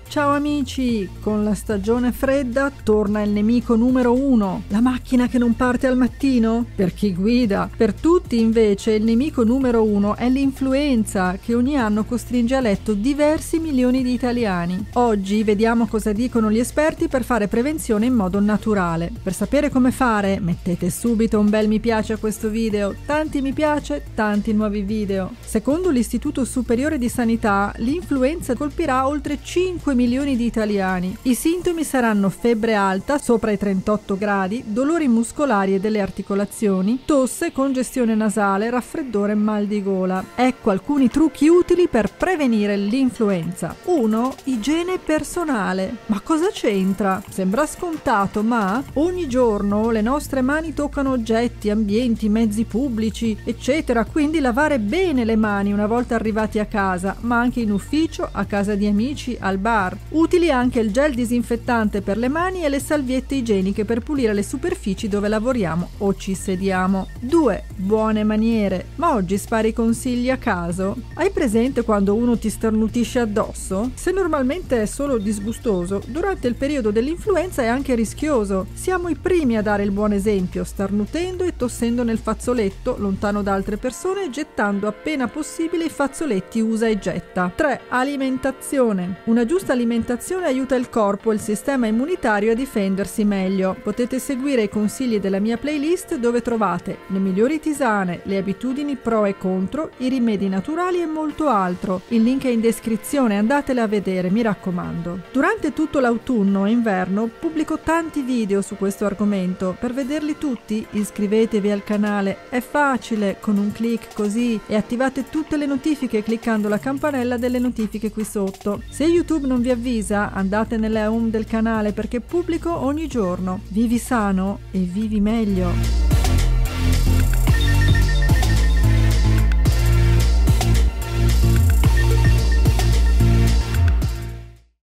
Ciao amici, con la stagione fredda torna il nemico numero 1, la macchina che non parte al mattino? Per chi guida. Per tutti invece il nemico numero 1 è l'influenza che ogni anno costringe a letto diversi milioni di italiani. Oggi vediamo cosa dicono gli esperti per fare prevenzione in modo naturale. Per sapere come fare, mettete subito un bel mi piace a questo video, tanti mi piace, tanti nuovi video. Secondo l'Istituto Superiore di Sanità, l'influenza colpirà oltre 5 milioni di italiani. I sintomi saranno febbre alta sopra i 38 gradi, dolori muscolari e delle articolazioni, tosse, congestione nasale, raffreddore e mal di gola. Ecco alcuni trucchi utili per prevenire l'influenza. 1. Igiene personale. Ma cosa c'entra? Sembra scontato, ma ogni giorno le nostre mani toccano oggetti, ambienti, mezzi pubblici, eccetera, quindi lavare bene le mani una volta arrivati a casa, ma anche in ufficio, a casa di amici, al bar. Utili anche il gel disinfettante per le mani e le salviette igieniche per pulire le superfici dove lavoriamo o ci sediamo. 2. Buone maniere. Ma oggi spari consigli a caso? Hai presente quando uno ti starnutisce addosso? Se normalmente è solo disgustoso, durante il periodo dell'influenza è anche rischioso. Siamo i primi a dare il buon esempio, starnutendo e tossendo nel fazzoletto, lontano da altre persone e gettando appena possibile i fazzoletti usa e getta. 3. Alimentazione. Una giusta alimentazione aiuta il corpo e il sistema immunitario a difendersi meglio. Potete seguire i consigli della mia playlist dove trovate le migliori tisane, le abitudini pro e contro, i rimedi naturali e molto altro. Il link è in descrizione, andatele a vedere, mi raccomando. Durante tutto l'autunno e inverno pubblico tanti video su questo argomento. Per vederli tutti iscrivetevi al canale, è facile, con un clic così, e attivate tutte le notifiche cliccando la campanella delle notifiche qui sotto. Se YouTube non vi avvisa, andate nella home del canale perché pubblico ogni giorno. Vivi sano e vivi meglio!